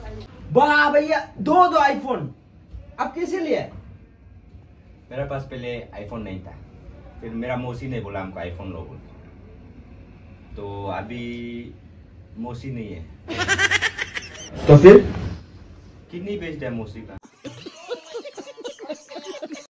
वाह भैया, दो आईफोन। अब कैसे लिया? मेरे पास पहले आईफोन नहीं था, फिर मेरा मौसी ने बोला हमको आईफोन लो बोल, तो अभी मौसी नहीं है। तो फिर किडनी बेच दिया मौसी का।